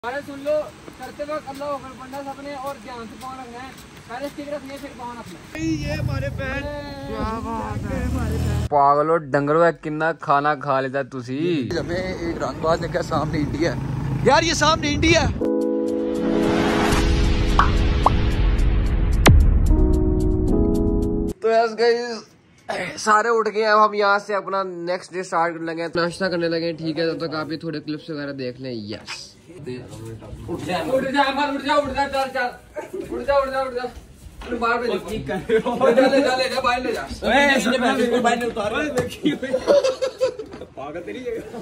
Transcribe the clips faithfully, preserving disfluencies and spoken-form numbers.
अरे सुन लो, करते वक्त अल्लाह अकबर पढ़ना सबने और ध्यान से पाँव रखना है। पहले स्टिक रखनी है फिर पाँव रखना है। ये हमारे पैर क्या बात है हमारे पैर। पागलो डंगरो है किन्ना खाना खा लेता तुसी। हमें एक रंगबाज ने कहा सामने इंडिया है। यार ये सामने इंडिया है। तो यस गाइस सारे उठ गए। अब हम यहाँ से अपना नेक्स्ट डे स्टार्ट कर लगे, नाश्ता करने लगे। ठीक है, तब तक आप ये थोड़े क्लिप्स वगैरह देख लें। यस उठ जा उठ जा उठ जा उठ जा चल चल उठ जा उठ जा उठ जा बाहर पे ठीक कर रहे हो। ले जा ले जा ले जा बाहर ले जा। ओए इसने मैं बाहर नहीं उतार रहा। देखिए पागल तेरी जगह।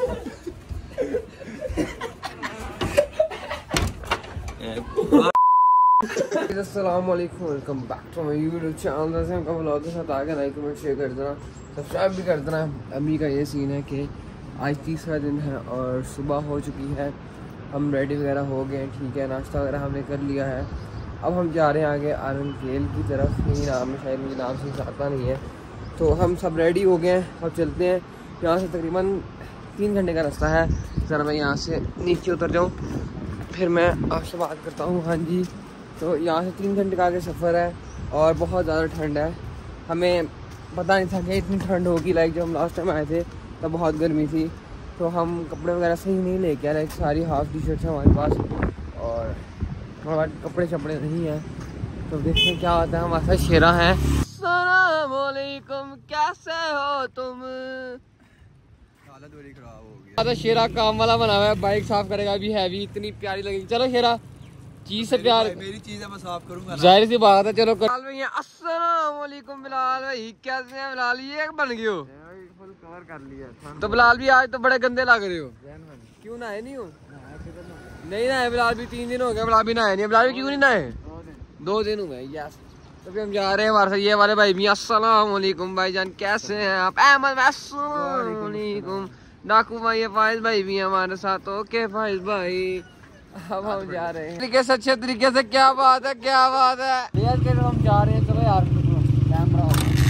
अस्सलाम वालेकुम, welcome back to my YouTube channel. से हमका व्लॉग के साथ आगे लाइक कमेंट शेयर कर देना, सब्सक्राइब भी कर देना। अम्मी का ये सीन है कि आज तीसरा दिन है और सुबह हो चुकी है। हम रेडी वगैरह हो गए, ठीक है, नाश्ता वगैरह हमने कर लिया है। अब हम जा रहे हैं आगे आरन केल की तरफ। यही नाम है, शायद मुझे नाम से आता नहीं है। तो हम सब रेडी हो गए हैं, अब चलते हैं। यहाँ से तकरीबन तीन घंटे का रास्ता है। ज़रा मैं यहाँ से नीचे उतर जाऊँ फिर मैं आपसे बात करता हूँ। हाँ जी, तो यहाँ से तीन घंटे का आगे सफ़र है और बहुत ज़्यादा ठंड है। हमें पता नहीं था कि इतनी ठंड होगी। लाइक जब हम लास्ट टाइम आए थे तब बहुत गर्मी थी, तो हम कपड़े वगैरह सही नहीं लेके आए। लाइक सारी हाफ टी शर्ट्स हैं हमारे पास और हमारे कपड़े शपड़े नहीं हैं। तो देखते हैं क्या होता है। हमारे साथ शेरा है। अस्सलाम वालेकुम, कैसे हो तुम? हालत बड़ी खराब हो गई। तो शेरा काम वाला बना हुआ है, बाइक साफ करेगा। अभी हैवी इतनी प्यारी लगेगी। चलो शेरा, चीज से प्यार मेरी चीज है, मैं साफ करूंगा। जाहिर सी बात है। चलो बिलाल भैया, अस्सलाम वालेकुम। बिलाल भाई कैसे हैं? बिलाल ये बन गए हो, फुल कवर कर लिया। तो बिलाल भी आज तो बड़े गंदे लग रहे हो। क्यों नहाए नहीं हो? नहीं नहाए बिलाल भी, तीन दिन हो गए बिलाल भी नहाए नहीं। बिलाल भी क्यों नहीं नहाए? दो दिन हुए। यस, तो फिर हम जा रहे हैं हमारे साथ ये वाले भाई भी। अस्सलाम वालेकुम भाईजान, कैसे हैं आप? अहमद, अस्सलाम वालेकुम। डाकू भाई, फाइज भाई भी हमारे साथ। ओके फाइज भाई, अब हम जा रहे हैं तरीके से, अच्छे तरीके से। क्या बात है, क्या बात है यार। के हम जा रहे हैं। चलो यार कैमरा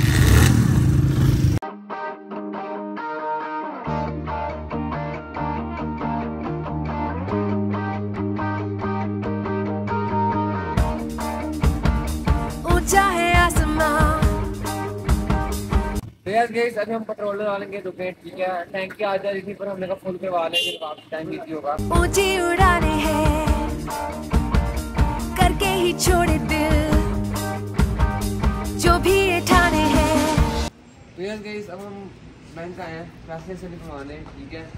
ऊंचा है आसमान। अभी हम पेट्रोल डालेंगे तो ठीक है। टैंकी आ जा रही थी पर हमने कहा फुल करवा लेंगे, तो वापस टैंक इजी होगा। ऊंची उड़ाने हैं करके ही छोड़े दिल, जो भी ये ठाने हैं। तो यार गाइस अब हम बैंक आए हैं पैसे से निकलवाने, ठीक है।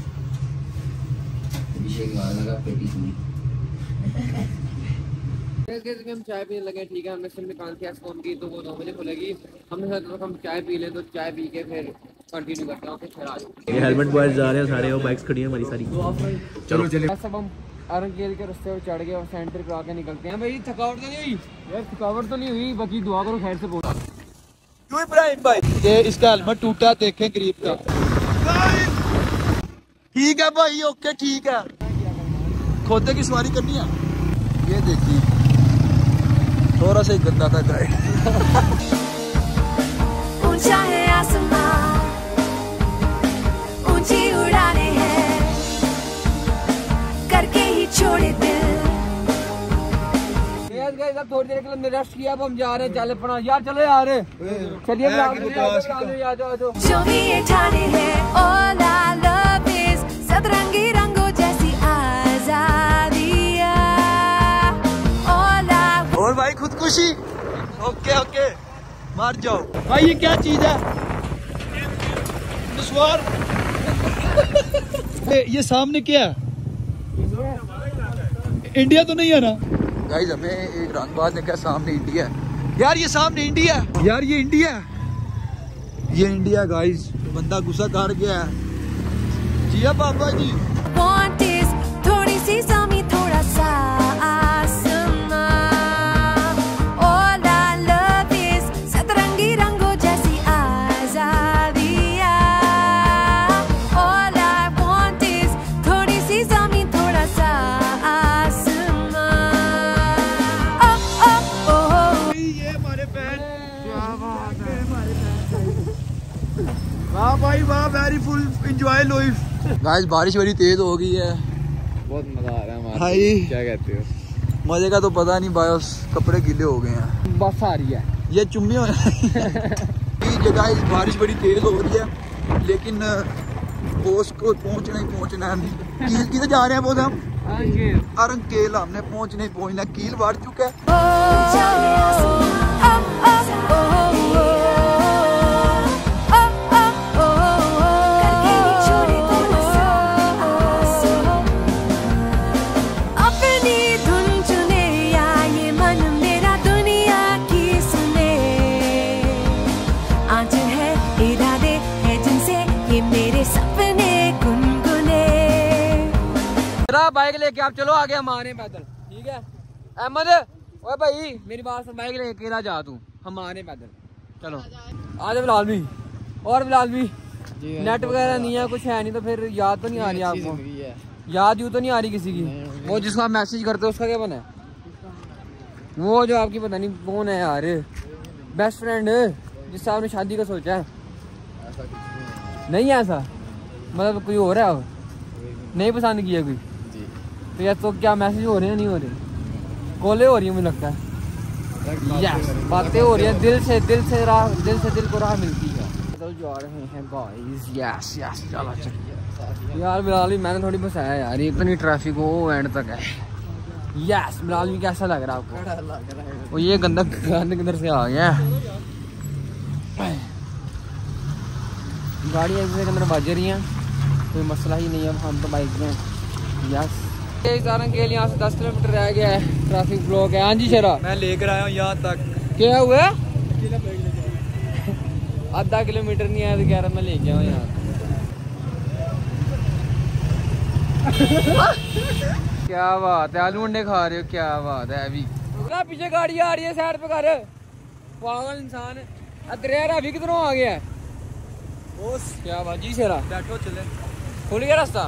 हम चाय पीने लगे, ठीक है। हमने सिम निकाल के फोन की तो वो दो बजे खुलेगी। हमने सोचा तो हम चाय पी लें, तो चाय पी के फिर कंटिन्यू करते हैं। फिर आ जाओ। ये हेलमेट बॉयज जा रहे हैं सारे, और बाइक्स खड़ी हैं हमारी सारी। चलो चलिए। सब हम आरन केल के रास्ते पर चढ़ गए और सेंटर पे आके निकलते हैं। भाई थकावट तो नहीं हुई यार? थकावट तो नहीं हुई, बाकी दुआ करो खैर से पहुंचा। क्यों इब्राहिम भाई, ये इसका हेलमेट टूटा है, देखें करीब का। ठीक है भाई, ओके ठीक है। खोते की सवारी करनी है। ये देखिए थोड़ा सा ही गंदा था ड्राइव। ऊंचा है आसमान, ऊंची उड़ाने हैं करके ही छोड़े दिल। अब थोड़ी देर के लिए रेस्ट किया, अब हम जा रहे हैं। चल अपना यार, चलो यार चलिए। जो भी ये ठाने हैं, all I love is सतरंगी रंगों जैसी आजादिया। और भाई खुदकुशी, ओके ओके मार जाओ भाई। ये क्या चीज है? दुश्वार। ये सामने क्या है? इंडिया तो नहीं है ना? गाइस हमें एक रंगबाज ने कहा सामने इंडिया है। यार ये सामने इंडिया है। यार ये इंडिया है, ये इंडिया गाइस। बंदा गुस्सा कर गया है। जी हाँ पापा जी। Want is थोड़ी सी सामी, थोड़ा सा आसमां। All I love is सतरंगी रंगों जैसी आजादिया। All I want is थोड़ी सी सामी, थोड़ा सा आसमां। Oh oh oh, ये हमारे पैर क्या बात है हमारे पैर। वाह भाई वाह, very full enjoy life. Guys बारिश बड़ी तेज हो गई है, बहुत मजा आ रहा है हमारा। भाई क्या कहते हो? मजे का तो पता नहीं भाई, कपड़े गीले हो गए हैं। बस आ रही है ये चुम्मी हो जगह बारिश बड़ी तेज हो रही है, लेकिन पोस्ट को पहुंचना ही पहुंचना है। कील किधर जा रहे हैं बोल हम? अरंकेल हमने पहुंचना ही पहुंचना। कील बढ़ चुका है। बाइक लेके आप चलो आगे, हम आ रहे हैं पैदल। ठीक है अहमद, ओए भाई मेरी बात सुन, बाइक लेके अकेला जा तू, हम आ रहे हैं पैदल। चलो आ जाओ बिलाल भी। और बिलाल भी नेट वगैरह नहीं है, कुछ है नहीं, तो फिर याद तो नहीं आ रही आपको? याद यूँ तो नहीं आ रही किसी की? वो जिसको आप मैसेज करते हो उसका क्या बना है? वो जो आपकी पता नहीं कौन है यार, बेस्ट फ्रेंड जिससे आपने शादी का सोचा है? नहीं है ऐसा, मतलब कोई और है, नहीं पसंद किया कोई? तो यार तो क्या मैसेज हो रहे हैं, नहीं हो रहे? कॉलें हो रही है मुझे लगता है। यस बातें हो रही है, दिल से दिल से राह, दिल से दिल को राह मिलती है। तो जा रहे हैं गाइस, यस यस चलो चलिए यार। बिलाल भी मैंने थोड़ी फंसाया यार, इतनी ट्रैफिक वो एंड तक है। यस बिलाल भी कैसा लग रहा है आपको? वो ये गंदा गंद किधर से आ गया? गाड़ी एक दूसरे के अंदर बज रही हैं, कोई मसला ही नहीं है, हम तो बाइक में। यस सारंग के लिए यहाँ से दस किलोमीटर रह गया है, ट्रैफिक ब्लॉक है। हाँ जी शेरा, मैं लेकर आया हूँ यहाँ तक। क्या हुआ? आधा किलोमीटर नहीं आया तो कह रहा मैं ले गया हूँ यहाँ। क्या बात है, आलू अंडे खा रहे हो? क्या बात है। अभी पीछे गाड़ी आ रही है, साइड पे कर। पागल इंसान, अदरिया अभी किधरों आ गया है? क्या बात जी शेरा, बैठो चले। खुल गया रास्ता?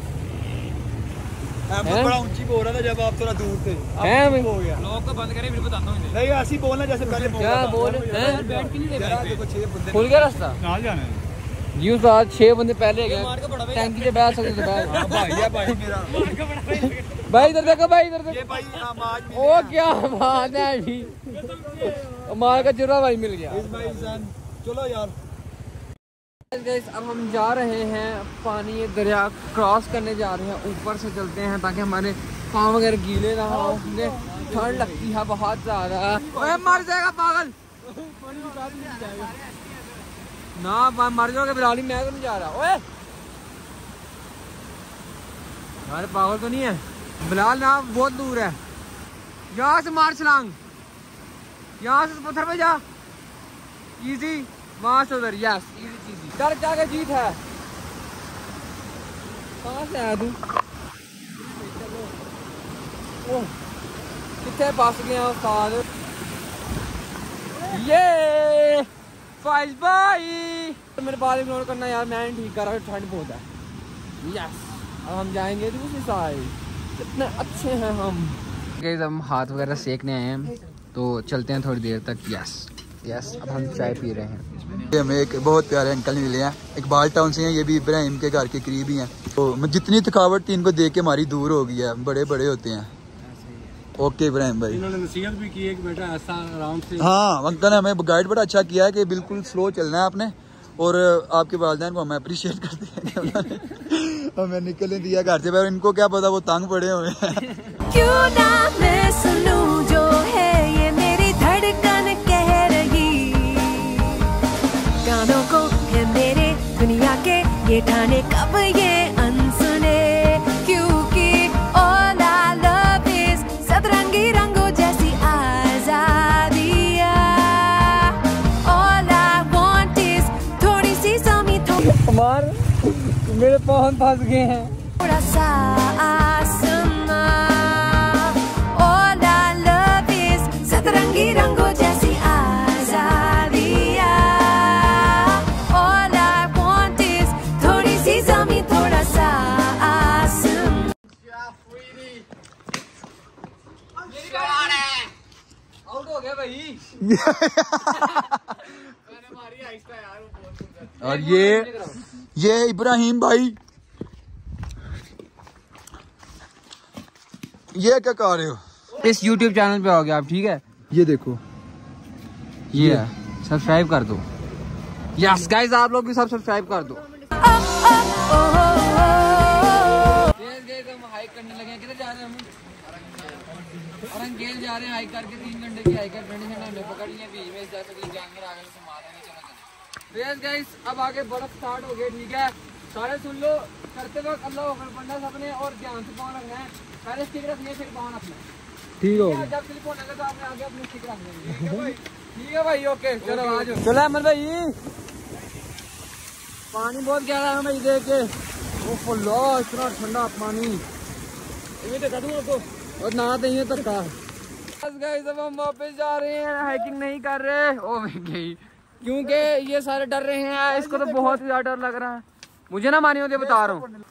बड़ा ऊंची बोल रहा था जब आप थोड़ा दूर थे। हैं हो गया, लोग को बंद करें फिर बताता हूं। नहीं ऐसे ही बोलना जैसे पहले बोल। क्या बोल हैं? बैठ के नहीं दे रहे। खुल गया रास्ता? कहां जाना है जी साथ छह बंदे पहले गए, टैंकी से बैठ सकते थे। हां भाई है भाई मेरा भाई इधर देखो, भाई इधर देखो। ये भाई आवाज में ओ क्या बात है जी, मार का चुरा भाई मिल गया। इस भाई इंसान चलो यार। अब हम जा रहे हैं पानी दरिया क्रॉस करने जा रहे हैं, ऊपर से चलते हैं ताकि हमारे पाँव वगैरह गीले ना हो, ठंड लगती है बहुत ज्यादा। ओए मर जाएगा पागल ना, मर जाओगे बिलाली, मैं तो नहीं जा रहा। ओए यार पागल तो नहीं है बिलाल ना, बहुत दूर है। यहाँ से मार छलांग, यहाँ से पत्थर पे जा, इजी, वहां से उधर। यस इजी चीजी, डर क्या के जीत है। कहाँ से आया तू? कितने पास गया उस्ताद? ये फाइज भाई तो मेरे बाल इग्नोर करना यार, मैं ठीक कर रहा हूँ, ठंड बहुत है। यस अब हम जाएंगे दूसरी साइड, कितने अच्छे हैं हम। गाइस हम हाथ वगैरह सेकने आए हैं, तो चलते हैं थोड़ी देर तक। यस यस अब हम चाय पी रहे हैं। हमें एक बहुत प्यारे अंकल मिले हैं, इकबाल टाउन से हैं, ये भी इब्राहिम के घर के करीब ही हैं। तो जितनी थकावट थी इनको देख के हमारी दूर हो गई है, बड़े बड़े होते हैं। ओके इब्राहिम भाई, इन्होंने नसीहत भी की है कि बेटा ऐसा आराम से। हाँ अंकल ने हमें गाइड बड़ा अच्छा किया है कि बिल्कुल स्लो चलना है आपने, और आपके वालिदैन को हम अप्रिशिएट करते हैं कि उन्होंने हमें निकलने दिया घर से। पर इनको क्या पता वो तंग पड़े हुए हैं। क्यों ना मैं सुनूं जो है ये मेरी धड़कन कह रही, कानों को है मेरे दुनिया के ये ठाने कब ये अनसुने, क्योंकि all I love is सतरंगी रंगों जैसी आजादिया, all I want is थोड़ी सी समी थोड़ी हमार मेरे पाँव फंस गए हैं। थोड़ा सा आसमां, all I love is सतरंगी रंगों जैसी आजादिया, all I want is थोड़ी सी ज़मीं थोड़ा सा आसमां। आउट हो गया भाई। और ये ये इब्राहिम भाई ये क्या कर रहे हो? इस यूट्यूब चैनल पे आओगे आप, ठीक है? ये देखो, ये है, सब्सक्राइब कर दो। यस गाइस, आप लोग भी सब सब्सक्राइब कर दो। हम हाइक करने लगे हैं। किधर जा रहे हैं हम? औरंगजेब जा रहे हैं हाइक करके। तीन घंटे की हाइक कर ठंडी ठंडी हमने पकड़ ली है। बीच में जा सकते जानवर आगे से मारेंगे। चलो चलो गाइस, अब आगे बर्फ स्टार्ट हो गई, ठीक है? सारे सुन लो, करते वक्त अल्लाह अकबर पढ़ना सबने और ध्यान से पाँव रखना है। पहले स्टिक रखनी है, फिर पाँव रखना है, ठीक हो? जब स्लिप होने लगे तो आपने आगे अपनी स्टिक रख देनी। ठीक है भाई, ओके चलो आ जाओ। चलो अहमद भाई, पानी बहुत गहरा है भाई, देख के लो इतना ठंडा पानी। ये देखा दूं आपको, और नहा देंगे धक्का। गाइस अब हम वापस जा रहे हैं, हाइकिंग नहीं कर रहे। ओ गई, क्योंकि ये सारे डर रहे हैं। इसको तो बहुत ही ज्यादा डर लग रहा है। मुझे ना मानी होती, बता रहा हूँ।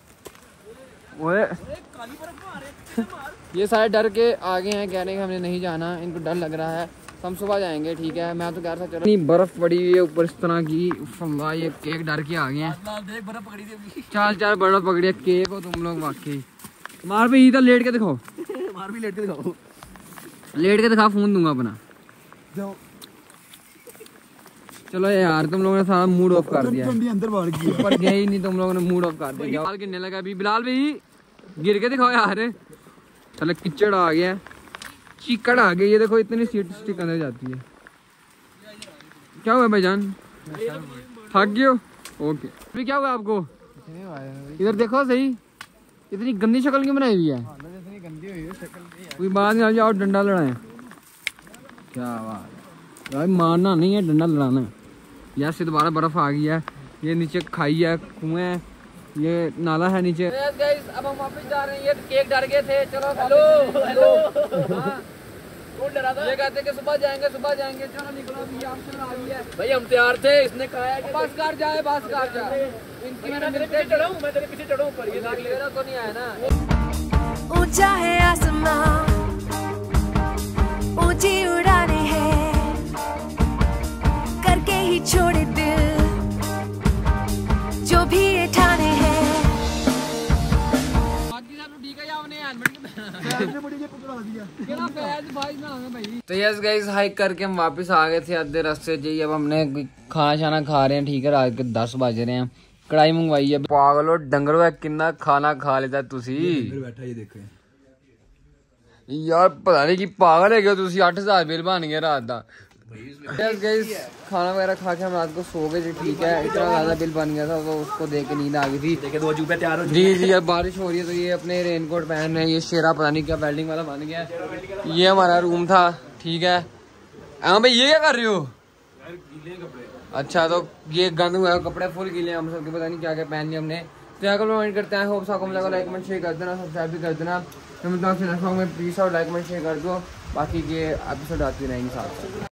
ये सारे डर के आगे हैं, कह रहे हैं हमने नहीं जाना, इनको डर लग रहा है। तो हम सुबह जाएंगे, ठीक है? मैं तो कह रहा था चलो। बर्फ पड़ी हुई है ऊपर इस तरह की। ये केक डर के आ गए हैं। चार चार बर्फ पकड़ी है केक हो तुम लोग वाकई। मार भी इधर लेट के दिखाओ। मार भी लेट के दिखाओ। लेट के दिखा, फोन दूंगा अपना। चलो यार, तुम लोगों ने सारा मूड ऑफ कर दिया। अंदर बाहर की ऊपर गए ही नहीं, तुम लोगों ने मूड ऑफ कर दिया। बिलाल गिरने लगा अभी। बिलाल भाई गिर के दिखाओ यार। चलो किचड़ आ गया, चिकड़ आ गई। ये देखो इतनी सीट स्टिक अंदर जाती है। क्या हुआ भाईजान, थक गए हो? ओके, अभी क्या हुआ आपको? इधर देखो सही, इतनी गंदी शक्ल क्यों बनाई हुई है? कोई बात नहीं, आओ डंडा लड़ाए। क्या बात भाई, मारना नहीं है, डंडा लड़ाना है। यार से दोबारा बर्फ आ गई है। ये नीचे खाई है, कुएं है, ये नाला है नीचे। अब हम वापस जा रहे हैं। ये केक डर गए थे। चलो हेलो हेलो, कौन डरा था? ये कहते कि सुबह जाएंगे सुबह जाएंगे। चलो निकलो, अभी आप चलो आ गई है भाई, हम तैयार थे। इसने कहा है कि बस कर जाए, बस कर जाए। इनकी मैंने तेरे पीछे चढ़ाऊं, मैं तेरे पीछे चढ़ाऊं ऊपर। ये मेरा तो नहीं आया ना। ऊंचा है आसमान, ऊंची उड़ाने हैं, करके ही छोड़े दिल जो भी ये ठाने हैं। तो यस गाइस, हाइक करके हम वापस आ गए थे आधे रास्ते जी। अब हमने खाना शाना खा रहे हैं, ठीक है? रात के दस बज रहे हैं। कढ़ाई मंगवाई है। पागलो डंगर हुआ, कितना खाना खा लेता तुसी। बैठा ये देखो यार, पता नहीं कि पागल है क्या तुसी। अठ हजार बिल बन गया रात का। यस गाइस, खाना वगैरह खा के हम रात को सो गए थे, ठीक है? इतना ज्यादा बिल बन गया था तो उसको देख के नींद आ गई थी। देखे दो अजूबे तैयार हो। जी जी, अब बारिश हो रही है तो ये अपने रेनकोट पहन रहे हैं। ये शेरा पता नहीं क्या वेल्डिंग वाला बन गया। ये हमारा रूम था, ठीक है? हाँ भाई, ये क्या कर रहे हो? अच्छा, तो ये गंद हुआ है, कपड़े फुल गीले हैं हम सबके, पता नहीं क्या क्या पहन लिया हमने। तो यहाँ कमेंट करते हैं, होप आपको लगा, लाइक कमेंट शेयर कर देना, सब्सक्राइब भी कर देना। तो मतलब नेक्स्ट व्लॉग में प्लीज और लाइक कमेंट शेयर कर दो। बाकी के एपिसोड आती रहेंगे साथ साथ।